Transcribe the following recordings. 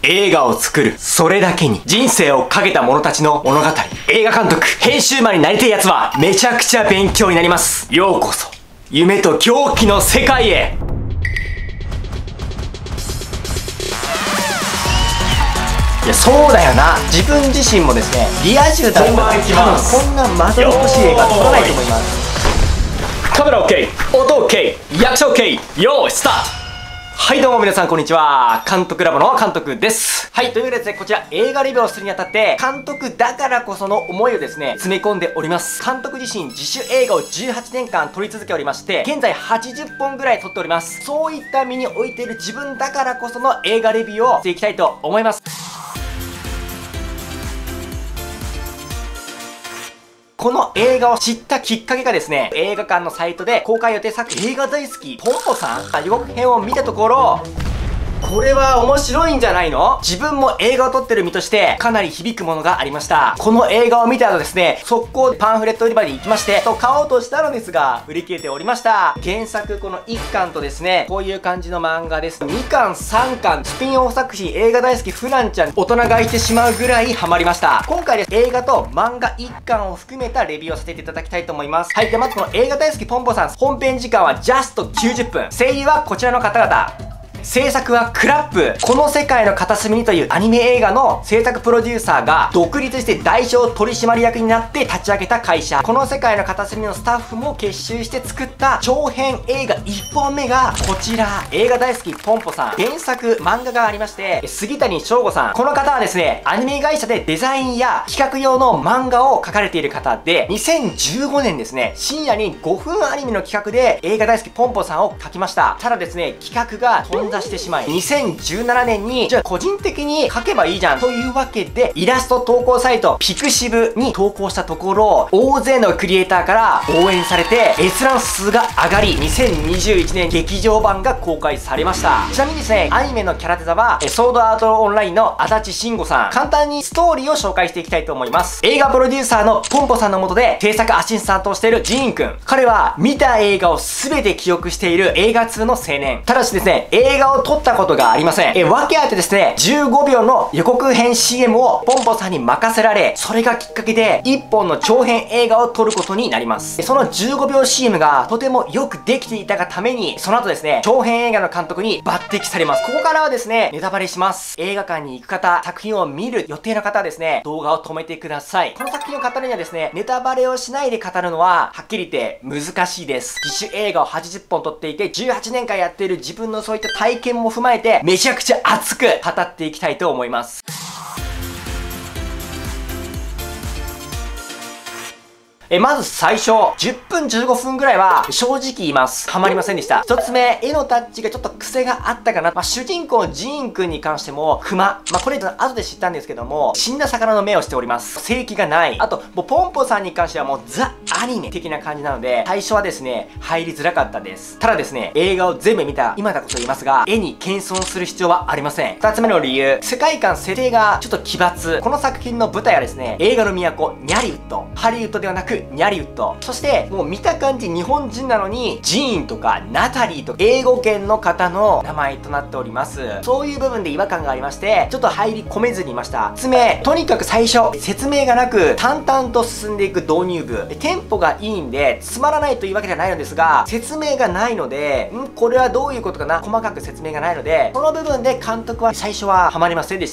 映画を作る。それだけに人生をかけた者たちの物語。映画監督、編集マンになりたいやつはめちゃくちゃ勉強になります。ようこそ、夢と狂気の世界へ。いや、そうだよな。自分自身もですね、リア充だったら多分こんなまどろっこしい映画撮らないと思います。カメラ OK、 音 OK、 役者 OK、 よーいスタート。はいどうも皆さんこんにちは。監督ラボの監督です。はい、というわけでですね、こちら映画レビューをするにあたって、監督だからこその思いをですね、詰め込んでおります。監督自身自主映画を18年間撮り続けておりまして、現在80本ぐらい撮っております。そういった身に置いている自分だからこその映画レビューをしていきたいと思います。この映画を知ったきっかけがですね、映画館のサイトで公開予定作映画大好きポンポさん予告編を見たところ、これは面白いんじゃないの？自分も映画を撮ってる身としてかなり響くものがありました。この映画を見た後ですね、速攻でパンフレット売り場に行きまして、買おうとしたのですが、売り切れておりました。原作この1巻とですね、こういう感じの漫画です。2巻、3巻、スピンオフ作品映画大好きフランちゃん、大人がいてしまうぐらいハマりました。今回です映画と漫画1巻を含めたレビューをさせていただきたいと思います。はい、でまずこの映画大好きポンポさん、本編時間はジャスト90分。声優はこちらの方々。制作はクラップ。この世界の片隅にというアニメ映画の制作プロデューサーが独立して代表取締役になって立ち上げた会社。この世界の片隅のスタッフも結集して作った長編映画1本目がこちら。映画大好きポンポさん。原作漫画がありまして、杉谷翔吾さん。この方はですね、アニメ会社でデザインや企画用の漫画を描かれている方で、2015年ですね、深夜に5分アニメの企画で映画大好きポンポさんを描きました。ただですね、企画が頓挫してしまい、2017年にじゃあ個人的に描けばいいじゃんというわけで、イラスト投稿サイトピクシブに投稿したところ、大勢のクリエイターから応援されて閲覧数が上がり、2021年劇場版が公開されました。ちなみにですね、アニメのキャラデザはソードアートオンラインの足立慎吾さん。簡単にストーリーを紹介していきたいと思います。映画プロデューサーのポンポさんの下で制作アシスタントをしているジーンくん。彼は見た映画を全て記憶している映画通の青年。ただしですね、映画を撮ったことがありません。訳あってですね、15秒の予告編 CM をポンポさんに任せられ、それがきっかけで1本の長編映画を撮ることになります。その15秒 CM がとてもよくできていたがために、その後ですね、長編映画の監督に抜擢されます。ここからはですね、ネタバレします。映画館に行く方、作品を見る予定の方はですね、動画を止めてください。この作品を語るにはですね、ネタバレをしないで語るのは、はっきり言って難しいです。自主映画を80本撮っていて、18年間やっている自分のそういった体験も踏まえて、めちゃくちゃ熱く語っていきたいと思います。まず最初、10分15分ぐらいは正直言います。ハマりませんでした。一つ目、絵のタッチがちょっと癖があったかな。主人公のジーンくんに関しても、クマ。これ後で知ったんですけども、死んだ魚の目をしております。正気がない。あと、もうポンポさんに関してはもうザ・アニメ的な感じなので、最初はですね、入りづらかったです。ただですね、映画を全部見た今だこそ言いますが、絵に謙遜する必要はありません。二つ目の理由、世界観設定がちょっと奇抜。この作品の舞台はですね、映画の都、ニャリウッド。ハリウッドではなく、ニャリウッド。そしてもう見た感じ日本人なのにジーンとかナタリーとか英語圏の方の名前となっております。そういう部分で違和感がありまして、ちょっと入り込めずにいました。説明、とにかく最初説明がなく淡々と進んでいく導入部、テンポがいいんでつまらないというわけではないのですが、説明がないのでこれはどういうことかな、細かく説明がないので、この部分で監督は最初はハマりませんでした。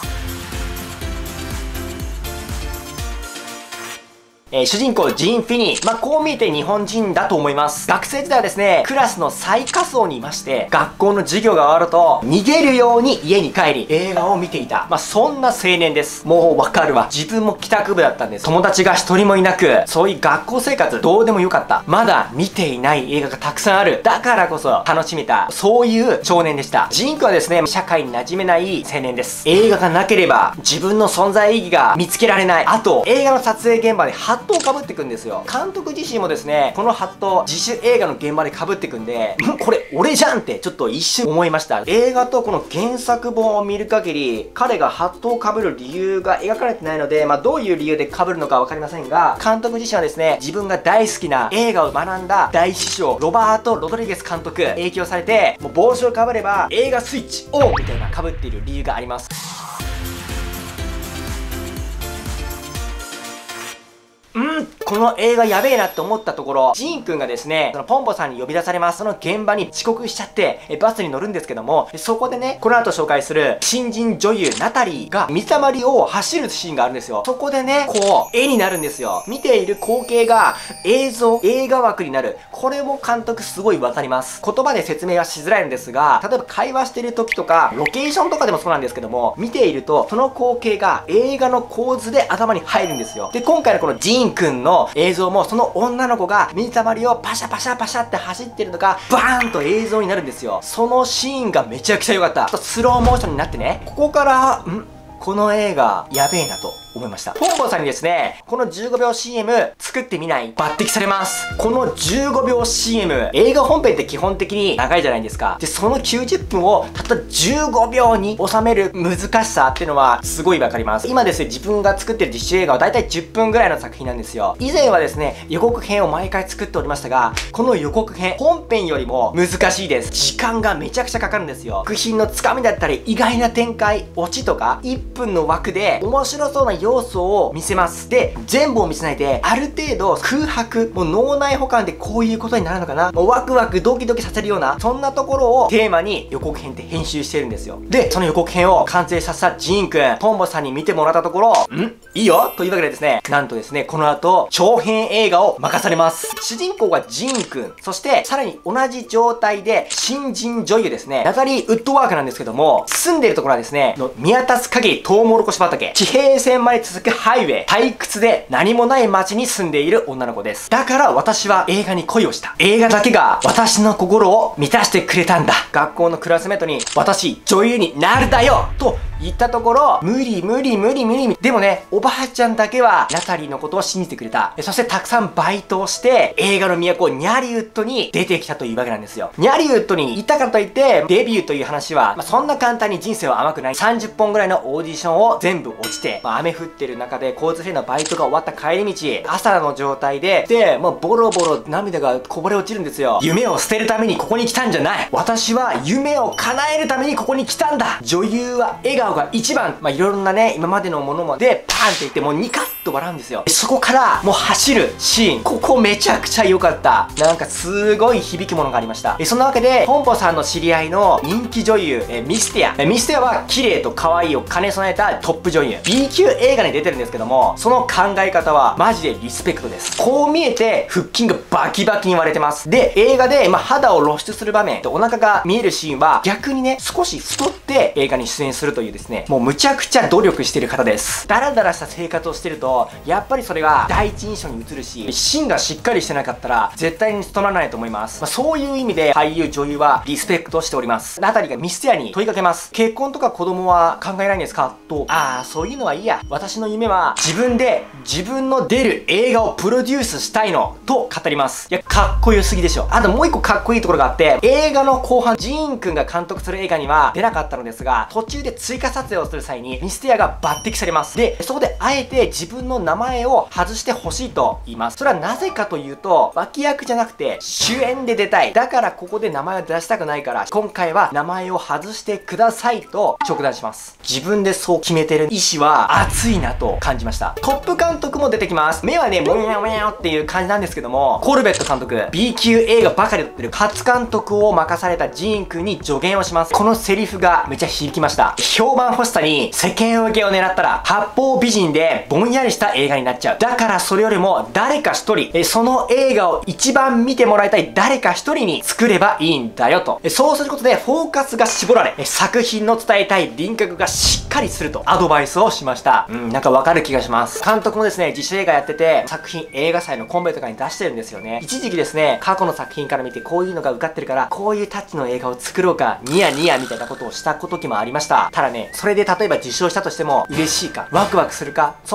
主人公ジーン・フィニー。こう見えて日本人だと思います。学生時代はですね、クラスの最下層にいまして、学校の授業が終わると、逃げるように家に帰り、映画を見ていた。そんな青年です。もうわかるわ。自分も帰宅部だったんです。友達が一人もいなく、そういう学校生活どうでもよかった。まだ見ていない映画がたくさんある。だからこそ楽しめた。そういう少年でした。ジーンくんはですね、社会に馴染めない青年です。映画がなければ、自分の存在意義が見つけられない。あと、映画の撮影現場でハットをかぶってくんですよ。監督自身もですね、このハット、自主映画の現場でかぶってくんで、これ俺じゃんってちょっと一瞬思いました。映画とこの原作本を見る限り、彼がハットをかぶる理由が描かれてないので、どういう理由でかぶるのかわかりませんが、監督自身はですね、自分が大好きな映画を学んだ大師匠、ロバート・ロドリゲス監督、影響されて、もう帽子をかぶれば映画スイッチオンみたいなかぶっている理由があります。この映画やべえなって思ったところ、ジーンくんがですね、そのポンポさんに呼び出されます。その現場に遅刻しちゃって、バスに乗るんですけども、そこでね、この後紹介する新人女優ナタリーが水たまりを走るシーンがあるんですよ。そこでね、こう、絵になるんですよ。見ている光景が映画枠になる。これも監督すごいわかります。言葉で説明はしづらいんですが、例えば会話してる時とか、ロケーションとかでもそうなんですけども、見ていると、その光景が映画の構図で頭に入るんですよ。で、今回のこのジーンくんの映像も、その女の子が水たまりをパシャパシャパシャって走ってるのがバーンと映像になるんですよ。そのシーンがめちゃくちゃ良かった。ちょっとスローモーションになってね、ここからこの映画やべえなと思いました。ポンポさんにですね、この15秒 CM 作ってみない抜擢されます。この15秒 CM、映画本編って基本的に長いじゃないですか。で、その90分をたった15秒に収める難しさっていうのはすごいわかります。今ですね、自分が作ってる実写映画はだいたい10分ぐらいの作品なんですよ。以前はですね、予告編を毎回作っておりましたが、この予告編、本編よりも難しいです。時間がめちゃくちゃかかるんですよ。作品のつかみだったり、意外な展開、オチとか、1分の枠で面白そうな要素を見せます。で、全部を見せないで、ある程度空白、もう脳内保管でこういうことになるのかな、もうワクワクドキドキさせるような、そんなところをテーマに予告編って編集してるんですよ。で、その予告編を完成させたジーンくん、ポンポさんに見てもらったところ、いいよというわけでですね、なんとですね、この後、長編映画を任されます。主人公がジーンくん、そしてさらに同じ状態で新人女優ですね、ナタリー・ウッドワークなんですけども、住んでるところはですね、見渡す限りトウモロコシ畑、地平線まで続くハイウェイ、退屈で何もない街に住んでいる女の子です。だから私は映画に恋をした。映画だけが私の心を満たしてくれたんだ。学校のクラスメートに私女優になるだよと言ったところ、無理。でもね、おばあちゃんだけはナタリーのことを信じてくれた。そしてたくさんバイトをして映画の都ニャリウッドに出てきたというわけなんですよ。ニャリウッドに行ったからといってデビューという話は、そんな簡単に人生は甘くない。30本ぐらいのオーディションを全部落ちて、雨降ってる中で交通整理のバイトが終わった帰り道、朝の状態で、もうボロボロ涙がこぼれ落ちるんですよ。夢を捨てるためにここに来たんじゃない。私は夢を叶えるためにここに来たんだ。女優は笑顔が一番。いろんなね、今までのものもで、パーンって言ってもうニカッと笑うんですよ。そこからもう走るシーン。ここめちゃくちゃ良かった。なんかすごい響くものがありました。そんなわけで、ポンポさんの知り合いの人気女優、ミスティア。ミスティアは綺麗と可愛いを兼ね備えたトップ女優。B 級映画に出てるんですけども、その考え方はマジでリスペクトです。こう見えて腹筋がバキバキに割れてます。で、映画で、肌を露出する場面とお腹が見えるシーンは逆にね、少し太って映画に出演するというですね、もうむちゃくちゃ努力してる方です。ダラダラした生活をしてると、やっぱりそれが第一印象に映るし、芯がしっかりしてなかったら絶対に務まらないと思います。そういう意味で俳優女優はリスペクトしております。ナタリーがミスティアに問いかけます。結婚とか子供は考えないんですかと、そういうのはいいや。私の夢は自分で自分の出る映画をプロデュースしたいのと語ります。いや、かっこよすぎでしょ。あともう一個かっこいいところがあって、映画の後半、ジーンくんが監督する映画には出なかったのですが、途中で追加撮影をする際にミスティアが抜擢されます。で、そこであえて自分の名前を外してほしいと言います。それはなぜかというと、脇役じゃなくて主演で出たい。だからここで名前を出したくないから、今回は名前を外してくださいと直談します。自分でそう決めてる意志は熱いなと感じました。トップ監督も出てきます。目はね、もやもやっていう感じなんですけども、コルベット監督、B 級映画ばかり撮ってる初監督を任されたジーンくんに助言をします。このセリフがめちゃ響きました。評判欲しさに世間受けを狙ったら、八方美人でぼんやりした映画になっちゃう。だからそれよりも誰か一人、その映画を一番見てもらいたい誰か一人に作ればいいんだよと。そうすることでフォーカスが絞られ、作品の伝えたい輪郭がしっかりするとアドバイスをしました。なんかわかる気がします。監督もですね、自主映画やってて、作品映画祭のコンペとかに出してるんですよね。一時期ですね、過去の作品から見てこういうのが受かってるから、こういうタッチの映画を作ろうか、ニヤニヤみたいなことをした時もありました。ただね、それで例えば受賞したとしても嬉しいか、ワクワクするか、そんなわ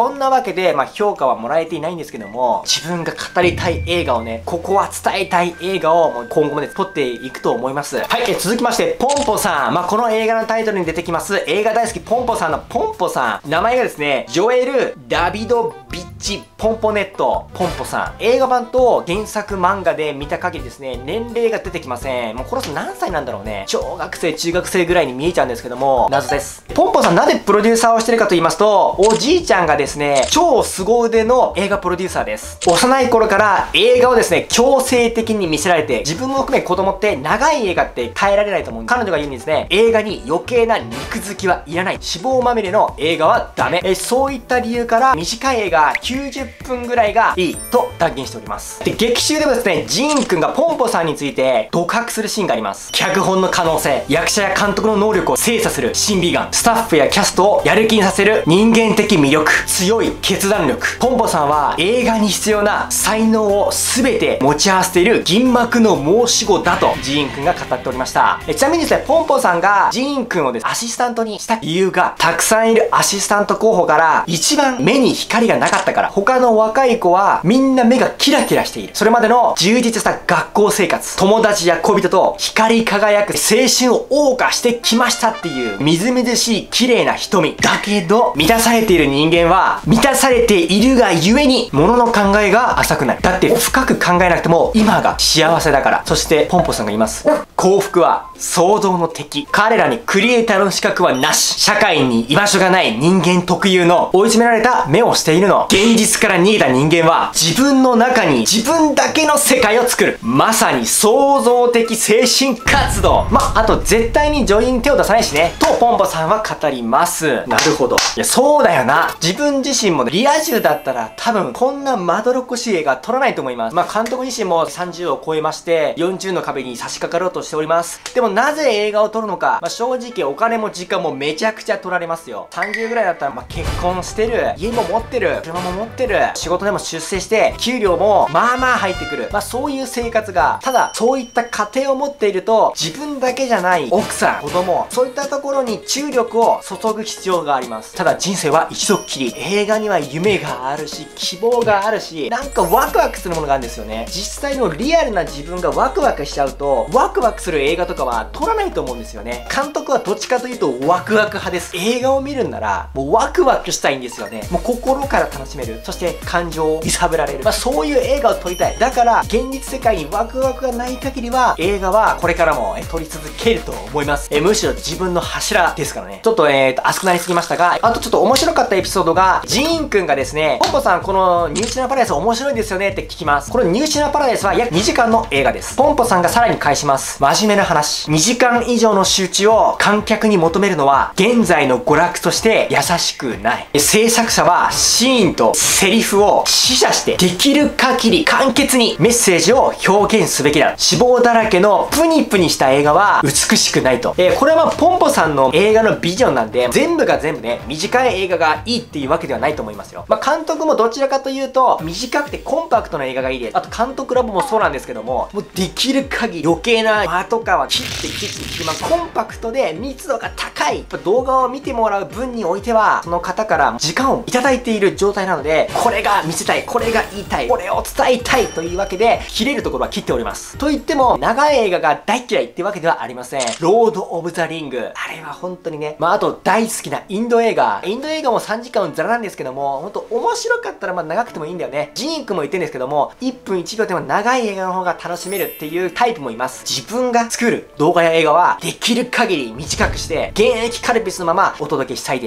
わけで、評価はもらえていないんですけども、自分が語りたい映画をね、ここは伝えたい映画をもう今後もね、撮っていくと思います。はい、続きまして、ポンポさん。この映画のタイトルに出てきます、映画大好きポンポさんのポンポさん。名前がですね、ジョエル・ダビド・ビッチ・ポンポネット、ポンポさん。映画版と原作漫画で見た限りですね、年齢が出てきません。もうこの人何歳なんだろうね。小学生、中学生ぐらいに見えちゃうんですけども、謎です。ポンポさんなぜプロデューサーをしてるかと言いますと、おじいちゃんがですね、超凄腕の映画プロデューサーです。幼い頃から映画をですね、強制的に見せられて、自分も含め子供って長い映画って耐えられないと思うんです。彼女が言うんですね、映画に余計な肉付きはいらない。脂肪まみれの映画はダメ。そういった理由から短い映画90分ぐらいがいいと断言しております。で、劇中でもですね、ジーンくんがポンポさんについて独白するシーンがあります。脚本の可能性、役者や監督の能力を精査する審美眼、スタッフやキャストをやる気にさせる人間的魅力、強い決断力。ポンポさんは映画に必要な才能を全て持ち合わせている銀幕の申し子だとジーンくんが語っておりました。ちなみにですね、ポンポさんがジーンくんをですね、アシスタントにした理由が、たくさんいるアシスタント候補から一番目に光がなかったから。他の若い子はみんな目がキラキラしている。それまでの充実した学校生活、友達や恋人と光り輝く青春を謳歌してきましたっていうみずみずしい綺麗な瞳。だけど、満たされている人間は満たされているがゆえに物の考えが浅くなる。だって深く考えなくても今が幸せだから。そしてポンポさんが言います。幸福は創造の敵。彼らにクリエイターの資格はなし。社会に居場所がない人間特有の追い詰められた目をしているの。現実から逃げた人間は自分の中に自分だけの世界を作る。まさに創造的精神活動。あと絶対に女優に手を出さないしね。とポンポさんは語ります。なるほど。いや、そうだよな。自分自身もね、リア充だったら多分こんなまどろっこしい映画撮らないと思います。監督自身も30を超えまして40の壁に差し掛かろうとしております。でもなぜ映画を撮るのか。正直お金も時間もめちゃくちゃ取られますよ。30ぐらいだったら結婚してる、家も持ってる、車も持ってる、仕事でも出世して給料もまあまあ入ってくる。そういう生活が、ただそういった家庭を持っていると自分だけじゃない奥さん、子供、そういったところに注力を注ぐ必要があります。ただ人生は一度っきり。映画には夢があるし、希望があるし、なんかワクワクするものがあるんですよね。実際のリアルな自分がワクワクしちゃうと、ワクワクする映画とかは撮らないと思うんですよね。監督はどっちかというとワクワク派です。映画を見るんならもうワクワクしたいんですよね。もう心から楽しめる。そして感情を揺さぶられる。そういう映画を撮りたい。だから現実世界にワクワクがない限りは映画はこれからも撮り続けると思います。むしろ自分の柱ですからね。ちょっと熱くなりすぎましたが、あとちょっと面白かったエピソードが、ジーンくんがですね、ポンポさんこのニューシネマパラダイス面白いですよねって聞きます。このニューシネマパラダイスは約2時間の映画です。ポンポさんがさらに返します。真面目な話。2時間以上の集中を観客に求めるのは現在の娯楽として優しくない。制作者はシーンとセリフを試写してできる限り簡潔にメッセージを表現すべきだ。脂肪だらけのプニプニした映画は美しくないと。これはポンポさんの映画のビジョンなんで、全部が全部ね、短い映画がいいっていうわけではないと思いますよ。監督もどちらかというと短くてコンパクトな映画がいいです。あと監督ラボもそうなんですけども、もうできる限り余計な間とかは切ってコンパクトで密度が高い。動画を見てもらう分においてはその方から時間をいただいている状態なので、これが見せたい、これが言いたい、これを伝えたいというわけで切れるところは切っております。と言っても長い映画が大嫌いってわけではありません。ロード・オブ・ザ・リング、あれは本当にね、あと大好きなインド映画も3時間ザラなんですけども、本当面白かったら長くてもいいんだよね。ジーンくんも言ってるんですけども、1分1秒でも長い映画の方が楽しめるっていうタイプもいます。自分が作る動画や映画はできる限り短くして現役カルピスのままお届けしたいです。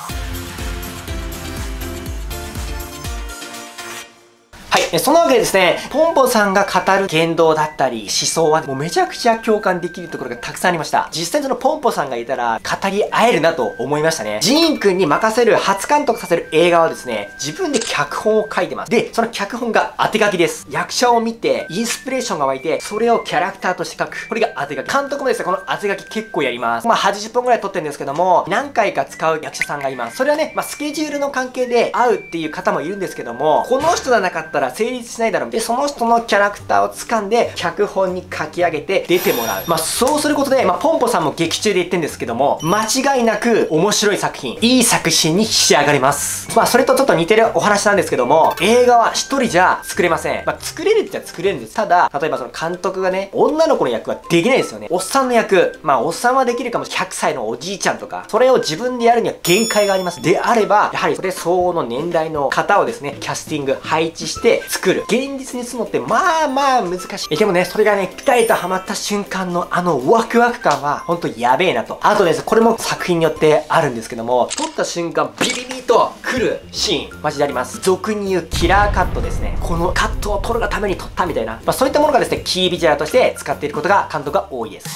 そのわけでですね、ポンポさんが語る言動だったり思想はもうめちゃくちゃ共感できるところがたくさんありました。実際にそのポンポさんがいたら語り合えるなと思いましたね。ジーンくんに任せる、初監督させる映画はですね、自分で脚本を書いてます。で、その脚本が当て書きです。役者を見てインスピレーションが湧いて、それをキャラクターとして書く。これが当て書き。監督もですね、この当て書き結構やります。80本ぐらい撮ってるんですけども、何回か使う役者さんがいます。それはね、スケジュールの関係で会うっていう方もいるんですけども、この人がなかったら成立しないだろう。で、その人のキャラクターを掴んで、脚本に書き上げて出てもらう。そうすることで、ポンポさんも劇中で言ってるんですけども、間違いなく面白い作品、いい作品に仕上がります。それとちょっと似てるお話なんですけども、映画は一人じゃ作れません。作れるって言ったら作れるんです。ただ、例えばその監督がね、女の子の役はできないですよね。おっさんの役、おっさんはできるかもしれない。100歳のおじいちゃんとか、それを自分でやるには限界があります。であれば、やはりそれ相応の年代の方をですね、キャスティング、配置して作る。現実にするのって難しい。でもね、それがね、ピタリとハマった瞬間のワクワク感は、ほんとやべえなと。あとです、これも作品によってあるんですけども、撮った瞬間、ビリビリと来るシーン、マジであります。俗に言うキラーカットですね。このカットを撮るがために撮ったみたいな。そういったものがですね、キービジュアルとして使っていることが、監督が多いです。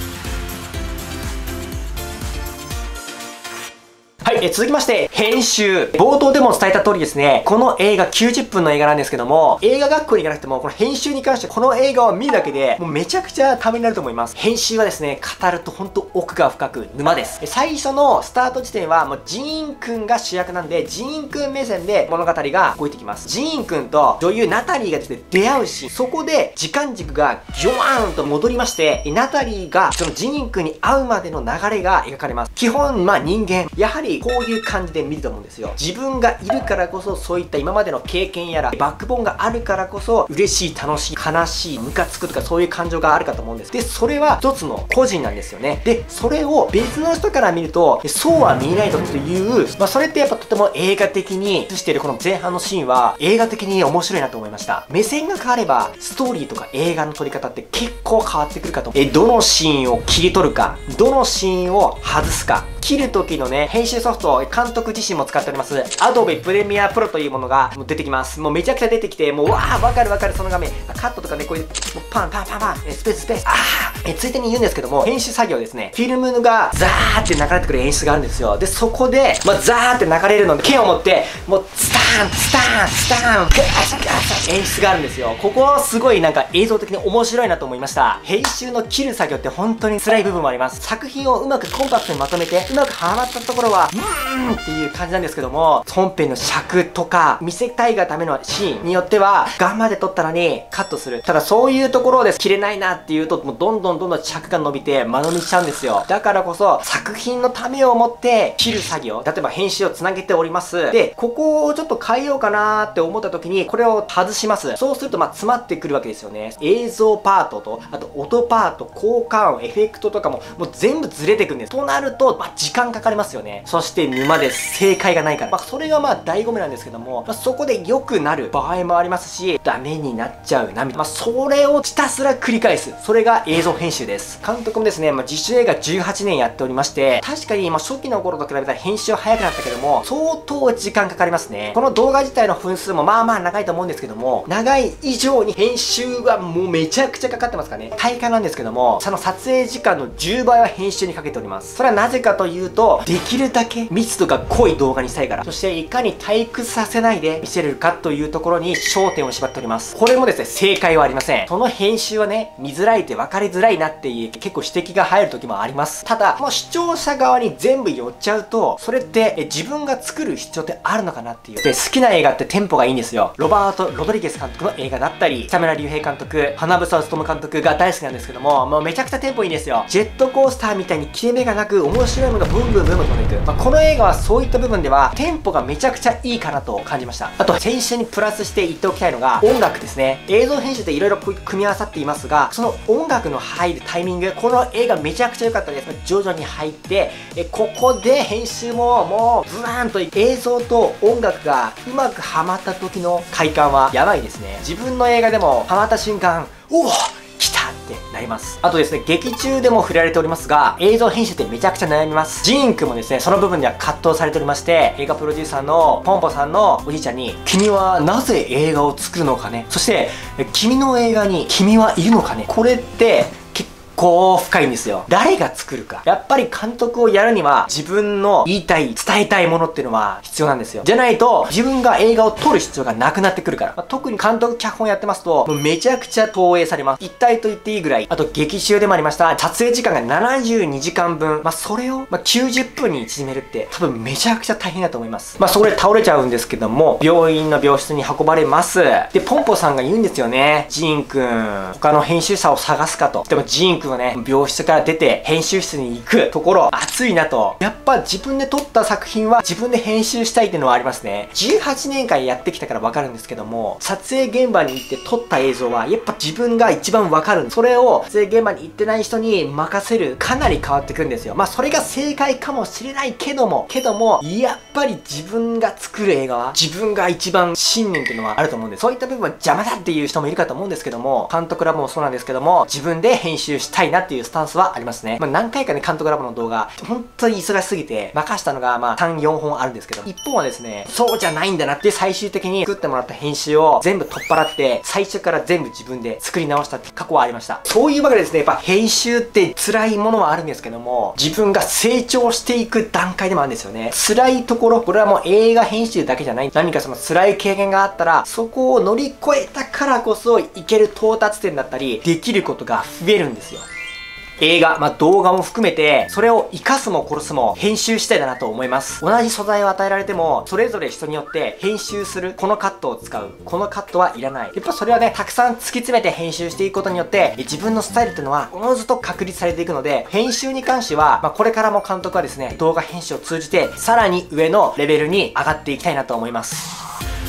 はい、続きまして、編集。冒頭でも伝えた通りですね、この映画90分の映画なんですけども、映画学校に行かなくても、この編集に関してこの映画を見るだけで、もうめちゃくちゃためになると思います。編集はですね、語るとほんと奥が深く沼です。最初のスタート時点は、もうジーンくんが主役なんで、ジーンくん目線で物語が動いてきます。ジーンくんと女優ナタリーがですね、出会うシーン。そこで時間軸がギョワーンと戻りまして、ナタリーがそのジーンくんに会うまでの流れが描かれます。基本、人間、やはりこういう感じで見ると思うんですよ。自分がいるからこそ、そういった今までの経験やら、バックボーンがあるからこそ、嬉しい、楽しい、悲しい、ムカつくとか、そういう感情があるかと思うんです。で、それは一つの個人なんですよね。で、それを別の人から見ると、そうは見えないという、それってやっぱとても映画的に映しているこの前半のシーンは、映画的に面白いなと思いました。目線が変われば、ストーリーとか映画の撮り方って結構変わってくるかと。どのシーンを切り取るか、どのシーンを外すか、切る時のね、編集ソフト、監督自身も使っております、Adobe Premiere Pro というものが出てきます。もうめちゃくちゃ出てきて、もうわかるその画面。カットとかね、こういう、もうパン、スペース、ついでに言うんですけども、編集作業ですね。フィルムがザーって流れてくる演出があるんですよ。で、そこで、ザーって流れるので、剣を持って、もう、スターン、演出があるんですよ。ここはすごいなんか映像的に面白いなと思いました。編集の切る作業って本当に辛い部分もあります。作品をうまくコンパクトにまとめて、うまくはまったところは、っていう感じなんですけども、本編の尺とか、見せたいがためのシーンによっては、頑張って撮ったのにカットする。ただそういうところで切れないなっていうと、もうどんどん尺が伸びて間延びしちゃうんですよ。だからこそ、作品のためを持って切る作業、例えば編集をつなげております。で、ここをちょっと変えようかなーって思った時に、これを外します。そうすると、詰まってくるわけですよね。映像パートと、あと音パート、効果音、エフェクトとかも、もう全部ずれてくんです。となると、時間かかりますよね。そして沼です。正解がないから。それが醍醐味なんですけども、そこで良くなる場合もありますし、ダメになっちゃうな、みたいな。それをひたすら繰り返す。それが映像編集です。監督もですね、自主映画18年やっておりまして、確かに初期の頃と比べたら編集は早くなったけども、相当時間かかりますね。この動画自体の分数も長いと思うんですけども、長い以上に編集はもうめちゃくちゃかかってますからね。体感なんですけども、その撮影時間の10倍は編集にかけております。それはなぜかというと、できるだけ密度が濃い動画にしたいから。そしていかに退屈させないで見せれるかというところに焦点を絞っております。これもですね、正解はありません。その編集はね、見づらいって分かりづらいなっていう結構指摘が入る時もあります。ただ、もう視聴者側に全部寄っちゃうと、それって自分が作る必要ってあるのかなっていう。で、好きな映画ってテンポがいいんですよ。ロバート・ロドリゲス監督の映画だったり、北村隆平監督、花房勉監督が大好きなんですけども、もうめちゃくちゃテンポいいんですよ。ジェットコースターみたいに切れ目がなく、面白いものがブンブン飛んでいく。この映画はそういった部分では、テンポがめちゃくちゃいいかなと感じました。あと、先週にプラスして言っておきたいのが、音楽ですね。映像編集って色々組み合わさっていますが、その音楽の入るタイミング、この映画めちゃくちゃ良かったです。徐々に入って、ここで編集ももう、ブワーンと映像と音楽がうまくハマった時の快感はやばいですね。自分の映画でもハマった瞬間、おお来たってなります。あとですね、劇中でも触れられておりますが、映像編集ってめちゃくちゃ悩みます。ジーンくんもですね、その部分では葛藤されておりまして、映画プロデューサーのポンポさんのおじいちゃんに、君はなぜ映画を作るのかね、そして、君の映画に君はいるのかね、これって、結構深いんですよ。誰が作るか。やっぱり監督をやるには、自分の言いたい、伝えたいものっていうのは必要なんですよ。じゃないと、自分が映画を撮る必要がなくなってくるから。特に監督、脚本やってますと、もうめちゃくちゃ投影されます。一体と言っていいぐらい。あと、劇中でもありました、撮影時間が72時間分。それを、90分に縮めるって、多分めちゃくちゃ大変だと思います。そこで倒れちゃうんですけども、病院の病室に運ばれます。で、ポンポさんが言うんですよね。ジーンくん、他の編集者を探すかと。でもジーンくんはね、病室から出て、編集室に行くところ、熱いなと。やっぱ自分で撮った作品は自分で編集したいっていうのはありますね。18年間やってきたからわかるんですけども、撮影現場に行って撮った映像は、やっぱ自分が一番わかる。それを撮影現場に行ってない人に任せる、かなり変わってくるんですよ。それが正解かもしれないけども、やっぱり自分が作る映画は、自分が一番信念っていうのはあると思うんです。そういった部分は邪魔だっていう人もいるかと思うんですけども、監督ラボもそうなんですけども、自分で編集したいなっていうスタンスはありますね。何回かね、監督ラボの動画、本当に忙しすぎて、任したのが3、4本あるんですけど、一本はですね、そうじゃないんだなって最終的に作ってもらった編集を全部取っ払って、最初から全部自分で作り直したって過去はありました。そういうわけでですね、やっぱ編集って辛いものはあるんですけども、自分が成長していく段階でもあるんですよね。辛いところ、これはもう映画編集だけじゃない。何かその辛い経験があったら、そこを乗り越えたからこそいける到達点だったり、できることが増えるんですよ。映画、動画も含めて、それを生かすも殺すも編集したいだなと思います。同じ素材を与えられても、それぞれ人によって編集する、このカットを使う、このカットはいらない。やっぱそれはね、たくさん突き詰めて編集していくことによって、自分のスタイルっていうのは、おのずと確立されていくので、編集に関しては、これからも監督はですね、動画編集を通じて、さらに上のレベルに上がっていきたいなと思います。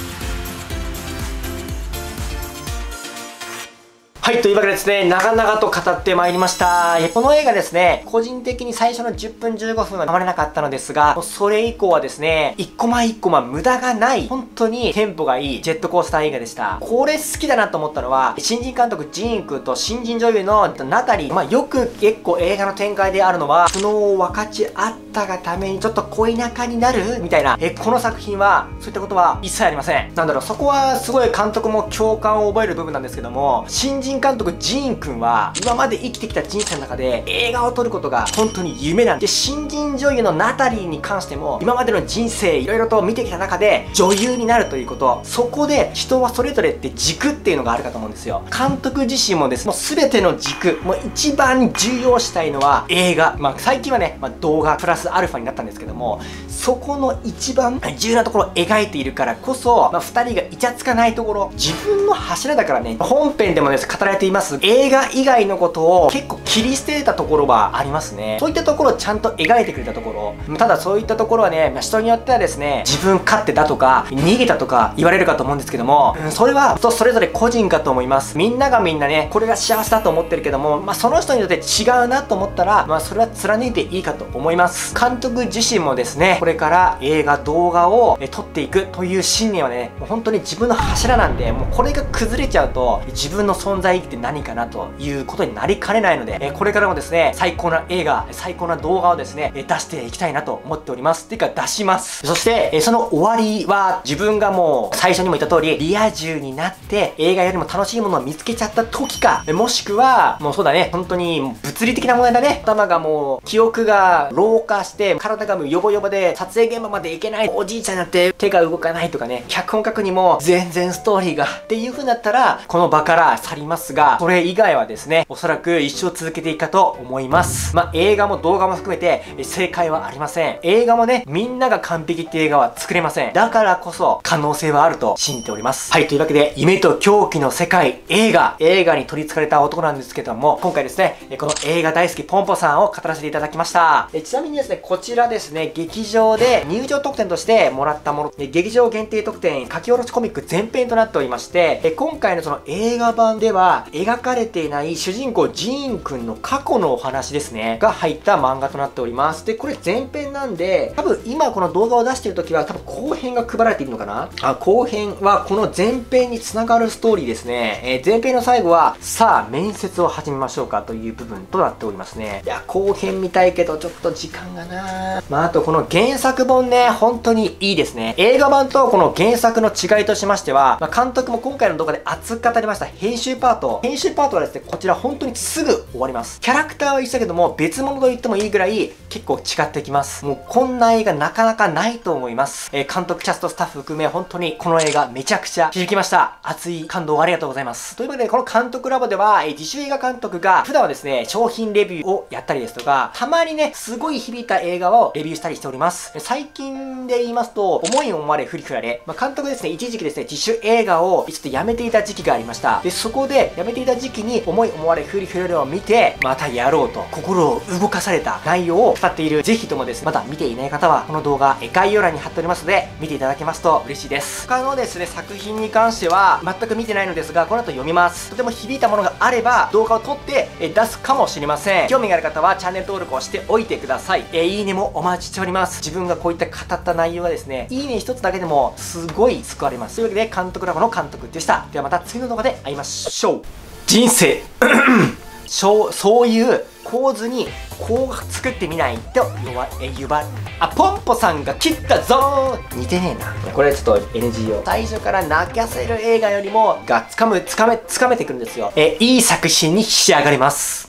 はい、というわけでですね、長々と語ってまいりました。この映画ですね、個人的に最初の10分15分はたまれなかったのですが、それ以降はですね、一コマ一コマ無駄がない、本当にテンポがいいジェットコースター映画でした。これ好きだなと思ったのは、新人監督ジーン君と新人女優のナタリー。よく結構映画の展開であるのは、苦悩を分かち合ったがためにちょっと恋仲になるみたいな、この作品は、そういったことは一切ありません。そこはすごい監督も共感を覚える部分なんですけども、新人監督ジーン君は今まで生きてきた人生の中で映画を撮ることが本当に夢なんで、新人女優のナタリーに関しても今までの人生いろいろと見てきた中で女優になるということ、そこで人はそれぞれって軸っていうのがあるかと思うんですよ。監督自身もですね、もう全ての軸、もう一番重要したいのは映画。最近はね、動画プラスアルファになったんですけども、そこの一番重要なところを描いているからこそ、2人がイチャつかないところ、自分の柱だからね、本編でもですね、語られています映画以外のことを結構切り捨てたところはありますね。そういったところをちゃんと描いてくれたところ。ただそういったところはね、人によってはですね、自分勝手だとか、逃げたとか言われるかと思うんですけども、それはそれぞれ個人かと思います。みんながみんなね、これが幸せだと思ってるけども、その人によって違うなと思ったら、それは貫いていいかと思います。監督自身もですね、これから映画、動画を撮っていくという信念はね、もう本当に自分の柱なんで、もうこれが崩れちゃうと、自分の存在意義って何かなということになりかねないので、これからもですね、最高な映画、最高な動画をですね、出していきたいなと思っております。ていうか出します。そして、その終わりは自分がもう最初にも言った通り、リア充になって映画よりも楽しいものを見つけちゃった時か、もしくは、もうそうだね、本当に物理的な問題だね。頭がもう、記憶が老化して、体がもうヨボヨボで、撮影現場まで行けない、おじいちゃんになって手が動かないとかね、脚本書くにも全然ストーリーがっていう風になったら、この場から去りますが、それ以外はですね、おそらく一生続けていくかと思います。映画も動画も含めて正解はありません。映画もね、みんなが完璧っていう映画は作れません。だからこそ可能性はあると信じております。はい、というわけで、夢と狂気の世界、映画に取り憑かれた男なんですけども、今回ですね、この映画大好きポンポさんを語らせていただきました。ちなみにですね、こちらですね、劇場で入場特典としてもらったもの、劇場限定特典、書き下ろしコミック全編となっておりまして、今回のその映画版では描かれていない主人公ジーンくんの過去のお話ですね、が入った漫画となっております。で、これ前編なんで、多分今この動画を出してる時は多分後編が配られているのかなあ、後編はこの前編に繋がるストーリーですね。前編の最後は、さあ、面接を始めましょうかという部分となっておりますね。いや、後編見たいけど、ちょっと時間がなまあ、あとこの原作本ね、本当にいいですね。映画版とこの原作の違いとしましては、監督も今回の動画で熱く語りました編集パート。編集パートはですね、こちら本当にすぐ終わります。キャラクターは一緒だけども、別物と言ってもいいぐらい、結構違ってきます。もうこんな映画なかなかないと思います。監督、キャスト、スタッフ含め、本当にこの映画めちゃくちゃ響きました。熱い感動をありがとうございます。ということで、この監督ラボでは、自主映画監督が、普段はですね、商品レビューをやったりですとか、たまにね、すごい響いた映画をレビューしたりしております。最近で言いますと、思い思われふりふられ、監督ですね、一時期ですね、自主映画をちょっとやめていた時期がありました。で、そこで、やめていた時期に、思い思われふりふられを見て、またやろうと、心を動かされた内容を語っている、ぜひともですね、まだ見ていない方は、この動画、概要欄に貼っておりますので、見ていただけますと嬉しいです。他のですね、作品に関しては、全く見てないのですが、この後読みます。とても響いたものがあれば、動画を撮って出すかもしれません。興味がある方は、チャンネル登録をしておいてください。いいねもお待ちしております。自分がこういった語った内容はですね、いいね一つだけでも、すごい救われます。というわけで、監督ラボの監督でした。ではまた次の動画で会いましょう。人生そういう構図にこう作ってみないとポンポさんが切ったぞー似てねえな。これちょっと NG を最初から泣かせる映画よりもがつかめてくるんですよ。いい作品に仕上がります。